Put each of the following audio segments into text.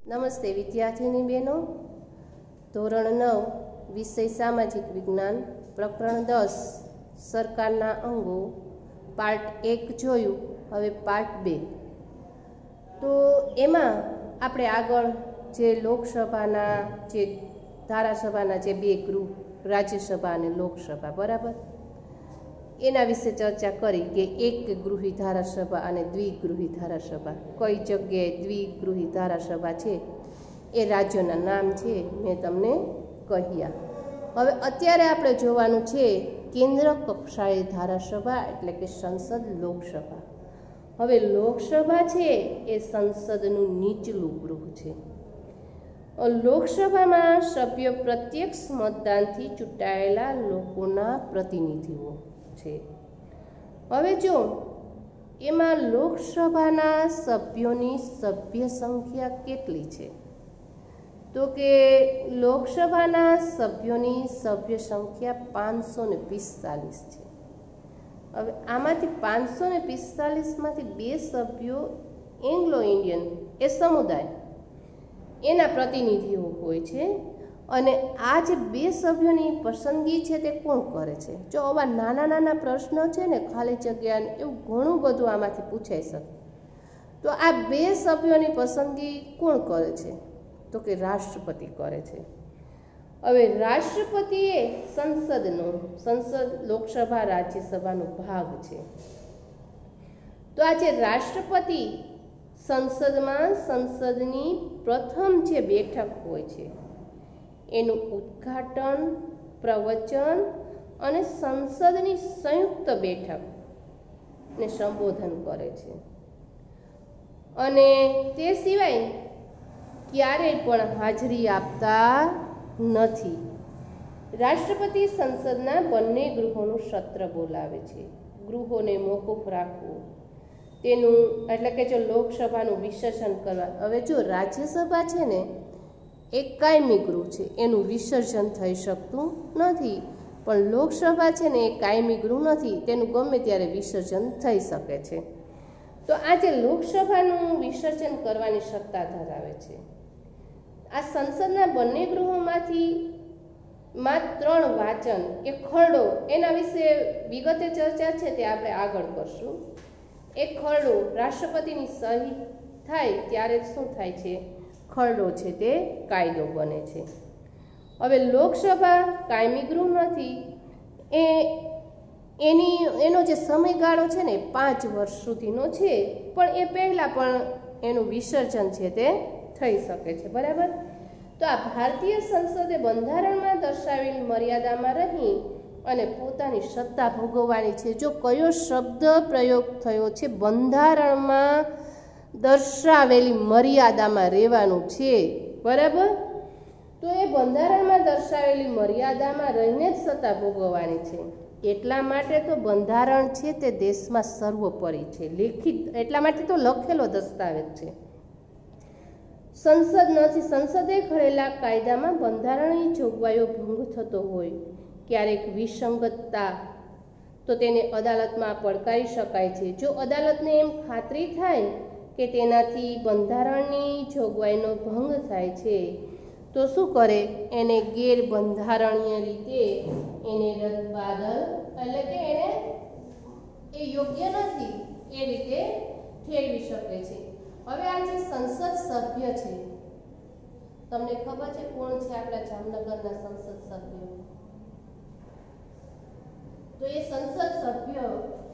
નમસ્તે વિદ્યાર્થીની બહેનો, ધોરણ 9 વિષય સામાજિક વિજ્ઞાન પ્રકરણ 10 સરકારના અંગો પાર્ટ 1 જોયું. હવે પાર્ટ 2. તો એમાં આપણે આગળ જે લોકસભાના જે ધારાસભાના જે બે ગૃહ, રાજ્યસભા અને લોકસભા, બરાબર, એના વિશે ચર્ચા કરી કે એક ગૃહી ધારાસભા અને દ્વિગૃહી ધારાસભા. કઈ જગ્યાએ દ્વિગૃહી ધારાસભા છે એ રાજ્યોના નામ છે મેં તમને કહ્યા. હવે અત્યારે આપણે જોવાનું છે કેન્દ્ર કક્ષાએ ધારાસભા એટલે કે સંસદ, લોકસભા. હવે લોકસભા છે એ સંસદનું નીચલું ગૃહ છે. લોકસભામાં સભ્યો પ્રત્યક્ષ મતદાનથી ચૂંટાયેલા લોકોના પ્રતિનિધિઓ છે. હવે જો એમાં લોકસભાના સભ્યોની સભ્ય સંખ્યા કેટલી છે, તો કે લોકસભાના સભ્યોની સભ્ય સંખ્યા 545 છે. હવે આમાંથી 545માંથી બે સભ્યો એંગ્લો ઇન્ડિયન એ સમુદાય એના પ્રતિનિધિઓ હોય છે, અને આ જે બે સભ્યોની પસંદગી છે તે કોણ કરે છે? જો આવા નાના નાના પ્રશ્ન છે ને, ખાલી જગ્યા, એવું ઘણું બધું આમાંથી પૂછાઈ શકે. તો આ બે સભ્યોની પસંદગી કોણ કરે છે? તો કે રાષ્ટ્રપતિ કરે છે. હવે રાષ્ટ્રપતિ એ સંસદ, લોકસભા, રાજ્યસભાનો ભાગ છે. તો આ જે રાષ્ટ્રપતિ સંસદમાં સંસદની પ્રથમ જે બેઠક હોય છે એનું ઉદ્ઘાટન, પ્રવચન અને સંસદની સંયુક્ત બેઠકને સંબોધન કરે છે. અને તે સિવાય ક્યારેય પણ હાજરી આપતા નથી. રાષ્ટ્રપતિ સંસદના બંને ગૃહોનું સત્ર બોલાવે છે. ગૃહોને મોકૂફ રાખવું, તેનું એટલે કે જો લોકસભાનું વિસર્જન કરવા. હવે જો રાજ્યસભા છે ને એક કાયમી ગૃહ છે, એનું વિસર્જન થઈ શકતું નથી. પણ લોકસભા છે ને એ કાયમી ગૃહ નથી, તેનું ગમે ત્યારે વિસર્જન થઈ શકે છે. તો આ જે લોકસભાનું વિસર્જન કરવાની સત્તા ધરાવે છે. આ સંસદના બંને ગૃહોમાંથી માત્ર 3 વાચન કે ખરડો, એના વિશે વિગતે ચર્ચા છે તે આપણે આગળ કરશું. એક ખરડો રાષ્ટ્રપતિની સહી થાય ત્યારે શું થાય છે? ખરડો છે તે કાયદો બને છે. હવે લોકસભા કાયમી ગૃહ નથી, એનો જે સમયગાળો છે ને 5 વર્ષ સુધીનો છે, પણ એ પહેલાં પણ એનું વિસર્જન છે તે થઈ શકે છે, બરાબર. તો આ ભારતીય સંસદે બંધારણમાં દર્શાવેલ મર્યાદામાં રહી અને પોતાની સત્તા ભોગવવાની છે. જો કયો શબ્દ પ્રયોગ થયો છે? બંધારણમાં દર્શાવેલી મર્યાદામાં રહેવાનું છે, બરાબર. તો એ બંધારણમાં દર્શાવેલી મર્યાદામાં રહીને જ સત્તા ભોગવવાની છે. એટલા માટે તો બંધારણ છે તે દેશમાં સર્વોપરી છે, લેખિત, એટલા માટે તો લખેલો દસ્તાવેજ છે. સંસદ નથી. સંસદે ઘડેલા કાયદામાં બંધારણીય જોગવાઈઓ ભંગ થતો હોય, ક્યારેક વિસંગતતા, તો તેને અદાલતમાં પડકારી શકાય છે. જો અદાલતને એમ ખાતરી થાય કે તેનાથી બંધારણની જોગવાઈનો ભંગ થાય છે તો શું કરે? એને ગેરબંધારણીય રીતે એને રદબાતલ, એટલે કે એને એ યોગ્ય નથી એ રીતે ઠેરવી શકે છે. હવે આ જે સંસદ સભ્ય છે, તમને ખબર છે કોણ છે આપણા જામનગરના સંસદ સભ્ય? તો એ સંસદ સભ્ય,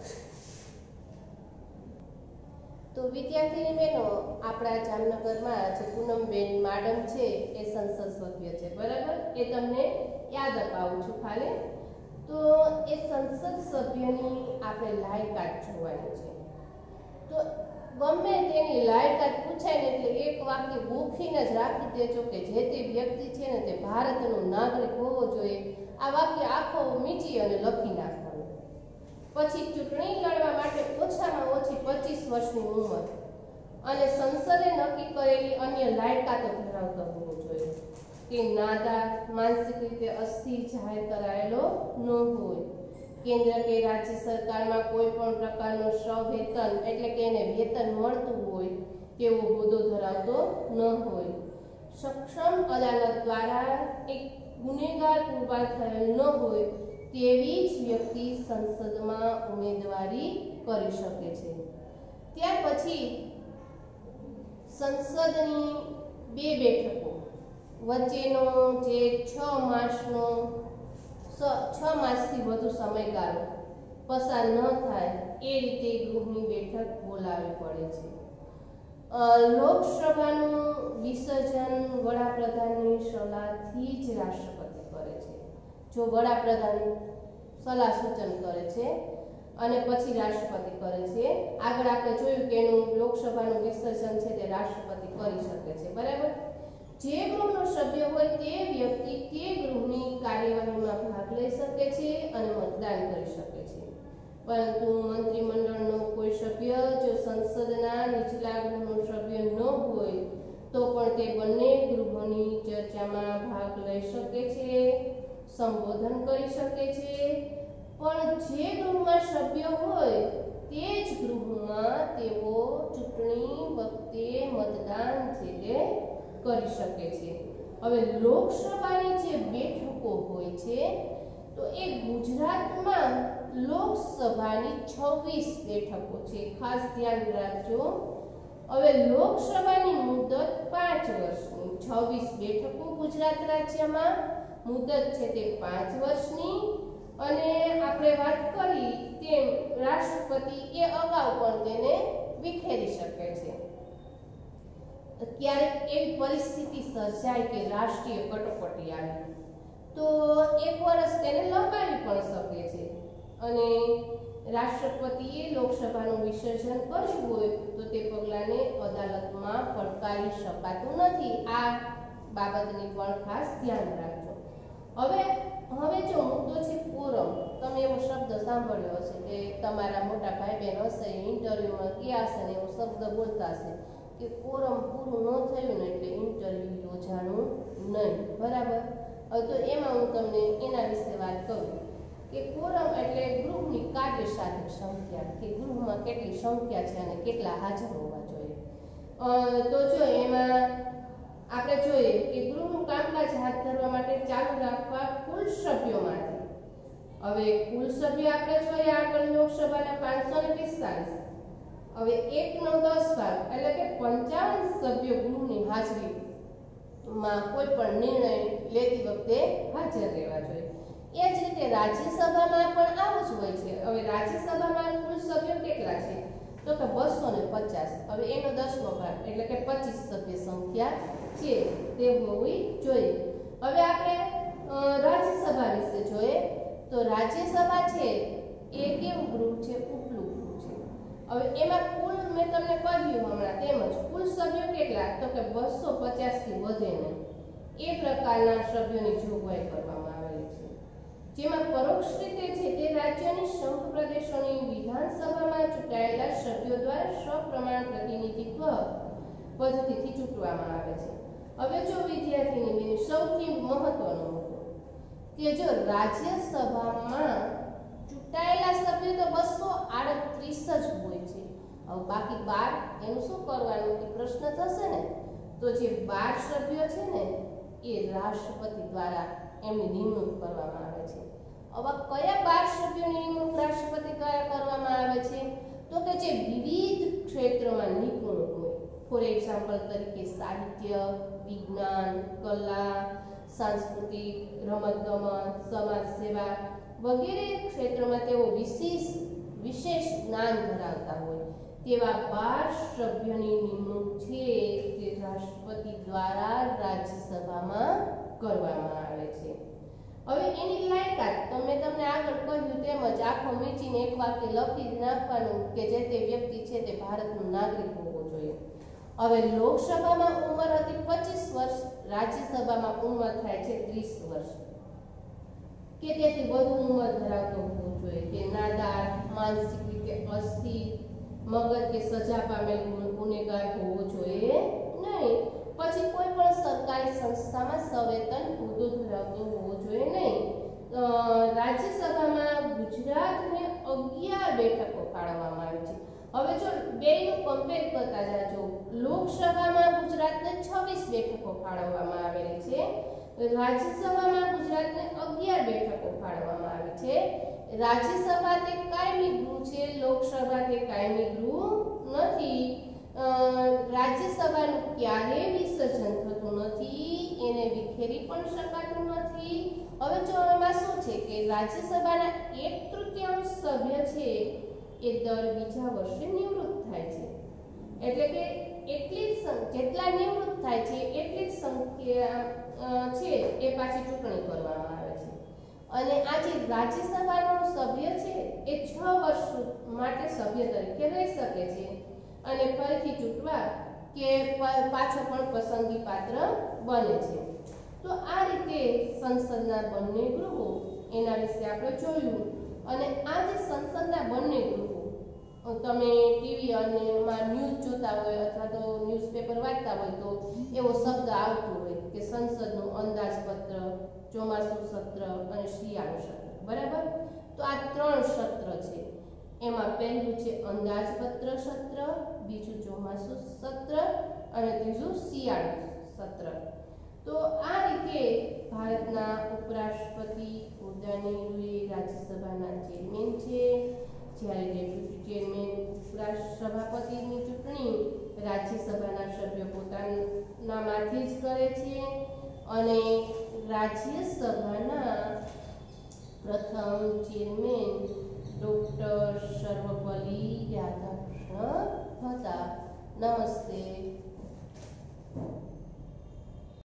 તો વિદ્યાર્થીની બહેનો, આપણા જામનગરમાં જે પૂનમબેન મેડમ છે એ સંસદ સભ્ય છે, બરાબર. એ તમને યાદ અપાવું છું ખાલી. તો એ સંસદ સભ્યની આપણે લાયકાત જોવાની છે. તો ગમે તેની લાયકાત પૂછાય ને એટલે એક વાક્ય ગોખીને જ રાખી દેજો કે જે તે વ્યક્તિ છે ને તે ભારતનો નાગરિક હોવો જોઈએ. આ વાક્ય આખો મીચી અને લખી નાખવાનું. પછી ચૂંટણી લડવા માટે ઓછામાં ઓછી 25 વર્ષની ઉંમર અને સંસદે નક્કી કરેલી અન્ય લાયકાતો ધરાવતો હોવો જોઈએ. કે નાદાર, માનસિક રીતે અસ્થિર જાહેર કરાયેલો ન હોય, કેન્દ્ર કે રાજ્ય સરકારમાં કોઈ પણ પ્રકારનો સવેતન એટલે કે એને વેતન મળતું હોય, તેવો હોદ્દો ધરાવતો ન હોય, સક્ષમ અદાલત દ્વારા એક ગુનેગાર પુરવાર થયેલ ન હોય તેવી જ વ્યક્તિ સંસદમાં ઉમેદવારી કરી શકે છે। ત્યાર પછી સંસદની 2 બેઠકો વચ્ચેનો જે 6 માસથી વધુ સમયગાળો પસાર ન થાય એ રીતે ગૃહની બેઠક બોલાવવી પડે છે। લોકસભાનું વિસર્જન વડાપ્રધાનની સલાહથી જ રાષ્ટ્રપતિ કરે છે। જો વડાપ્રધાન સલાહ સૂચન કરે છે અને પછી રાષ્ટ્રપતિ કરે છે। આગળ આપણે જોયું કે એનું લોકસભાનું વિસર્જન છે તે રાષ્ટ્રપતિ કરી શકે છે, બરાબર। જે ગૃહનો સભ્ય હોય તે વ્યક્તિ તે ગૃહની કાર્યવાહીમાં ભાગ લઈ શકે છે અને મતદાન કરી શકે છે, પરંતુ મંત્રીમંડળનો કોઈ સભ્ય જો સંસદના નીચલા ગૃહનો સભ્ય ન હોય તો પણ તે બંને ગૃહોની ચર્ચામાં ભાગ લઈ શકે છે, સંબોધન કરી શકે છે, પણ જે ગૃહમાં સભ્ય હોય તે જ ગૃહમાં તેઓ ચૂંટણી વખતે મતદાન છે તે કરી શકે છે। હવે લોકસભાની જે બેઠકો હોય છે તો એ ગુજરાતમાં લોકસભાની 26 બેઠકો છે, ખાસ ધ્યાન રાખજો। હવે લોકસભાની મુદત 5 વર્ષની, 26 બેઠકો ગુજરાત રાજ્યમાં, મુદત છે તે 5 વર્ષની, અને આપણે વાત કરી તેમ રાષ્ટ્રપતિ એ અગાઉ પણ તેને વિખેરી શકે છે। ક્યારેક એવી પરિસ્થિતિ સર્જાય કે રાષ્ટ્રીય કટોકટી આવી તો 1 વર્ષ તેને લંબાવી પણ શકે છે, અને રાષ્ટ્રપતિએ લોકસભાનું વિસર્જન કરવું હોય તો તે પગલાને અદાલતમાં પડકારી શકાતું નથી। આ બાબતની પણ ખાસ ધ્યાન રાખજો। હવે જો મુદ્દો છે કોરમ, તમે એવો શબ્દ સાંભળ્યો હશે કે તમારા મોટા ભાઈ બહેન હશે ઇન્ટરવ્યુમાં ગયા હશે ને એવો શબ્દ બોલતા હશે કે કોરમ પૂરું ન થયું ને એટલે ઇન્ટરવ્યુ યોજાણું નહીં, બરાબર। હવે તો એમાં હું તમને એના વિશે વાત કરું કે કોરમ એટલે ગૃહની કાર્યસાધક સંખ્યા, કે ગૃહમાં કેટલી સંખ્યા છે અને કેટલા હાજર હોવા જોઈએ। તો જો એમાં આપણે જોઈએ કે ગૃહનું કામકાજ હાથ ધરવા માટે ચાલુ રાખવા કુલ સભ્યોમાંથી, હવે કુલ સભ્યો આપણે જોઈએ આગળ લોકસભાના 545, હવે 1/10 ભાગ એટલે કે 55 સભ્યો ગૃહની હાજરીમાં કોઈ પણ નિર્ણય લેતી વખતે હાજર રહેવા જોઈએ। એ જ રીતે રાજ્યસભામાં પણ આવું જ હોય છે। હવે રાજ્યસભામાં કુલ સભ્યો કેટલા છે તો કે 250, હવે એનો 10મો ભાગ એટલે કે 25 સભ્ય સંખ્યા છે તે હોવી જોઈએ। હવે આપણે રાજ્યસભા વિશે જોઈએ તો રાજ્યસભા છે એ કેવું ગૃહ છે, ઉપલું ગૃહ છે। હવે એમાં કુલ મેં તમને કહ્યું હમણાં તેમજ કુલ સભ્યો કેટલા તો કે 250 થી વધે નહીં એ પ્રકારના સભ્યોની જોગવાઈ કરવામાં આવેલી છે, જેમાં પરોક્ષ રીતે છે તે રાજ્યની સંઘ પ્રદેશોની વિધાનસભામાં ચૂંટાયેલા સભ્યો દ્વારા સપ્રમાણ પ્રતિનિધિત્વ પદ્ધતિથી ચૂંટવામાં આવે છે। હવે જો વિદ્યાર્થીની બેન સૌથી મહત્વનો મુદ્દો કે જો રાજ્યસભામાં ચૂંટાયેલા સભ્યો તો 238 જ હોય છે, હવે બાકી 12 એનું શું કરવાનું કે પ્રશ્ન થશે ને, તો જે 12 સભ્યો છે ને એ રાષ્ટ્રપતિ દ્વારા એમની નિમણૂક કરવામાં આવે છે। હવે કયા 12 સભ્યોની નિમણૂક રાષ્ટ્રપતિ દ્વારા કરવામાં આવે છે તો કે જે વિવિધ ક્ષેત્રમાં નિપુણ હોય, ફોર એક્ઝામ્પલ તરીકે સાહિત્ય, વિજ્ઞાન, કલા, સાંસ્કૃતિક, રમતગમત, સમાજ સેવા વગેરે ક્ષેત્રોમાં તેઓ વિશેષ જ્ઞાન ધરાવતા હોય તેવા 12 સભ્યોની નિમણૂક છે તે રાષ્ટ્રપતિ દ્વારા રાજ્યસભામાં કરવામાં આવે છે। હવે એની લાયકાત તમે તમને આગળ કહ્યું તેમજ આખો મીચીને એક વાક્ય લખી નાખવાનું કે જે તે વ્યક્તિ છે તે ભારતનો નાગરિક હોવો જોઈએ। હવે લોકસભામાં ઉંમર હતી 25 વર્ષ, રાજ્યસભામાં ઉંમર થાય છે 30 વર્ષ કે તેથી વધુ ઉંમર ધરાવતો હોવો જોઈએ, કે નાદાર, માનસિક રીતે અસ્થિર, મગજ કે સજા પામેલ ગુનેગાર હોવો જોઈએ નહીં, પછી કોઈ પણ સરકારી સંસ્થામાં સવેતન હોદ્દો ધરાવતો હોવો જોઈએ નહીં। રાજ્યસભામાં ગુજરાતને 11 બેઠકો ફાળવવામાં આવી છે। હવે જો બેયનું કમ્પેર કરતા જાજો, લોકસભામાં ગુજરાતને 26 બેઠકો ફાળવવામાં આવેલી છે, રાજ્યસભામાં ગુજરાતને 11 બેઠકો ફાળવવામાં આવી છે. રાજ્યસભા તે કાયમી ગૃહ છે, લોકસભા તે કાયમી ગૃહ નથી. રાજ્યસભાનું ક્યારેય વિસર્જન થતું નથી, એને વિખેરી પણ શકાતું નથી. હવે જો એમાં શું છે કે રાજ્યસભાના 1/3 સભ્ય છે એ દર બીજા વર્ષે નિવૃત્ત થાય છે, એટલે કે એટલી જ જેટલા નિવૃત્ત થાય છે એટલી જ સંખ્યા છે એ પાછી ચૂંટણી કરવામાં આવે છે. અને આ જે રાજ્યસભાનો સભ્ય છે એ 6 વર્ષ માટે સભ્ય તરીકે રહી શકે છે અને ફરીથી ચૂંટવા કે પાછો પણ પસંદગી પાત્ર બને છે. તો આ રીતે સંસદના બંને ગૃહો એના વિશે આપણે જોયું. અને આ જે સંસદના બંને ગૃહો તમે ટીવી અને ન્યૂઝ જોતા હોય અથવા તો ન્યૂઝપેપર વાંચતા હોય તો એવો શબ્દ આવતો હોય કે સંસદનું અંદાજપત્ર, ચોમાસું સત્ર અને શિયાળુ સત્ર, બરાબર. તો આ 3 સત્ર છે. એમાં પહેલું છે અંદાજપત્ર સત્ર, બીજું ચોમાસું સત્ર અને ત્રીજું શિયાળુ સત્ર. તો આ રીતે ભારતના ઉપરાષ્ટ્રપતિ હોદ્દાની રાજ્યસભાના ચેરમેન છે, જ્યારે ડેપ્યુટી ચેરમેન ઉપરાષ્ટ્રપતિની ચૂંટણી રાજ્યસભાના સભ્યો પોતાનામાંથી જ કરે છે. અને રાજ્યસભાના પ્રથમ ચેરમેન ડોક્ટર સર્વપલ્લી રાધાકૃષ્ણ હતા. નમસ્તે.